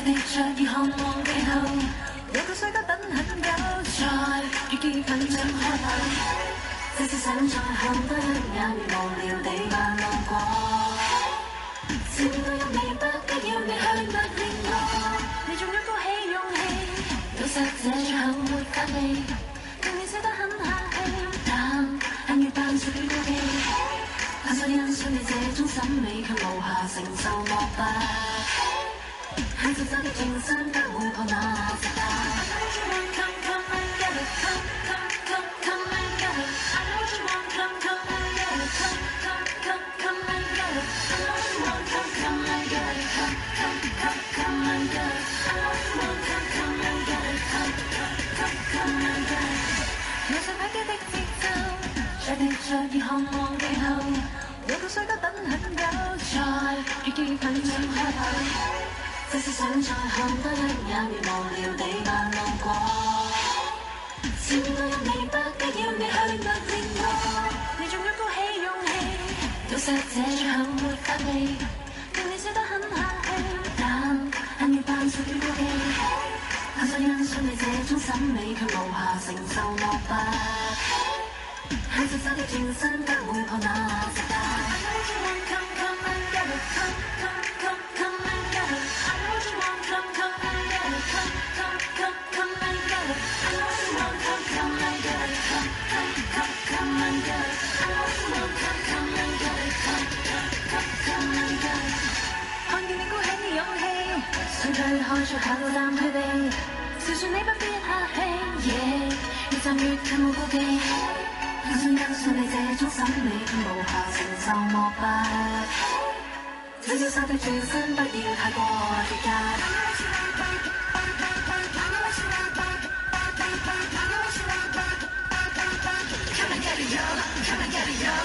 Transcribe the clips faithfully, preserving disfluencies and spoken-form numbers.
地着熱渴望地後，有個須得等很久，才越接近像開頭。這次想再看多一眼，無聊地扮路過。笑到一尾不必要你去默認我，你仲要鼓起勇氣，老實這最後沒法避，令你笑得很客氣，但恨越扮屬於孤僻。很想欣賞你這種審美，卻無暇承受膜拜。很少走的轉身，不會破那直帶。Come come and get it, come come come come and get it. I know what you want, come come and get it, come come come come and get it. I know what you want, come come and get it, come come come come and get it. I know what you want, come come and get it, come come come come and get it. 有上快機的節奏，在地着熱渴望地後，有個須得等很久，才越接近像開頭。即使想再看多一眼，如無聊地扮路過。笑到一尾不必要你去默認我，你仲要鼓起勇氣，老實這最後沒法避，令你笑得很客氣，但恨越扮屬於孤僻。很想欣賞你這種審美，卻無暇承受膜拜。很少走的轉身，不會破那直帶。Come come and get it, come come come come and get it. I know what you want, come come and get it, come come come come and get it. I know what you want, come come and get it, come come come come and get it. I know what you want, come come and get it, come come come come and get it. 看見你鼓起勇氣，想推開出口膽退避，笑說你不必客氣，越站越近無顧忌。很想欣賞你這種審美，卻無暇承受膜拜。小小手的轉身，不要太過絕界。Come and get it, yo! Come and get it, yo!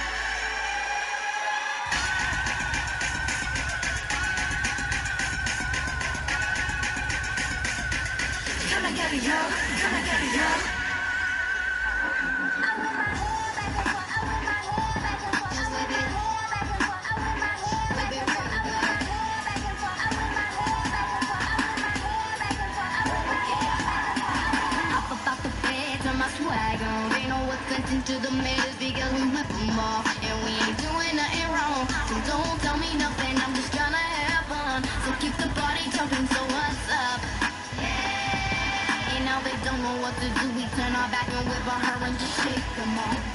Come and get it, yo! Come and get it, yo! To the matters because we whip them off and we ain't doing nothing wrong, so don't tell me nothing, I'm just trying to have fun, so keep the party jumping, so what's up? Yeah. And now they don't know what to do, we turn our back and whip on her and just shake them off.